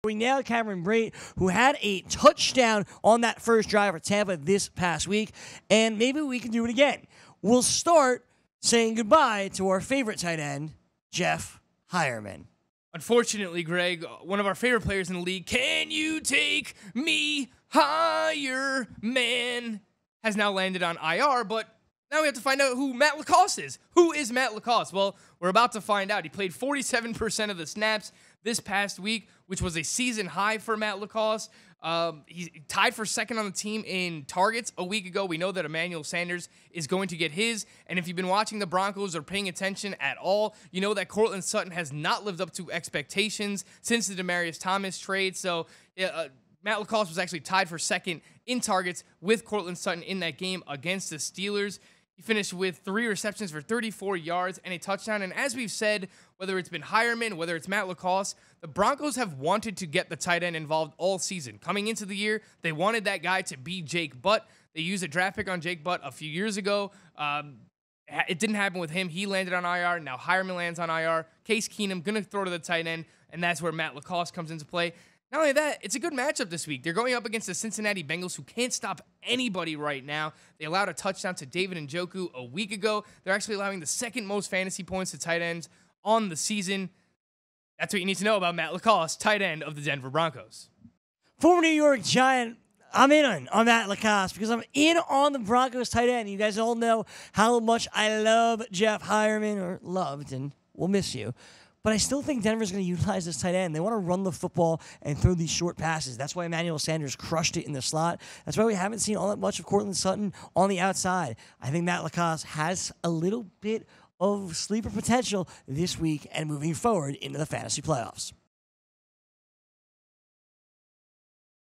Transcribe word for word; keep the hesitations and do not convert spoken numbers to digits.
We nailed Cameron Brate, who had a touchdown on that first drive for Tampa this past week, and maybe we can do it again. We'll start saying goodbye to our favorite tight end, Jeff Heuerman. Unfortunately, Greg, one of our favorite players in the league, can you take me higher, man, has now landed on I R, but now we have to find out who Matt Lacosse is. Who is Matt Lacosse? Well, we're about to find out. He played forty-seven percent of the snaps this past week, which was a season high for Matt Lacosse. Um, he's tied for second on the team in targets a week ago. We know that Emmanuel Sanders is going to get his. And if you've been watching the Broncos or paying attention at all, you know that Courtland Sutton has not lived up to expectations since the Demaryius Thomas trade. So uh, Matt Lacosse was actually tied for second in targets with Courtland Sutton in that game against the Steelers. He finished with three receptions for thirty-four yards and a touchdown. And as we've said, whether it's been Heuerman, whether it's Matt Lacosse, the Broncos have wanted to get the tight end involved all season. Coming into the year, they wanted that guy to be Jake Butt. They used a draft pick on Jake Butt a few years ago. Um, it didn't happen with him. He landed on I R. Now Heuerman lands on I R. Case Keenum going to throw to the tight end, and that's where Matt Lacosse comes into play. Not only that, it's a good matchup this week. They're going up against the Cincinnati Bengals, who can't stop anybody right now. They allowed a touchdown to David Njoku a week ago. They're actually allowing the second most fantasy points to tight ends on the season. That's what you need to know about Matt Lacosse, tight end of the Denver Broncos. Former New York Giant, I'm in on, on Matt Lacosse because I'm in on the Broncos tight end. You guys all know how much I love Jeff Heuerman, or loved, and we'll miss you. But I still think Denver's going to utilize this tight end. They want to run the football and throw these short passes. That's why Emmanuel Sanders crushed it in the slot. That's why we haven't seen all that much of Courtland Sutton on the outside. I think Matt Lacosse has a little bit of sleeper potential this week and moving forward into the fantasy playoffs.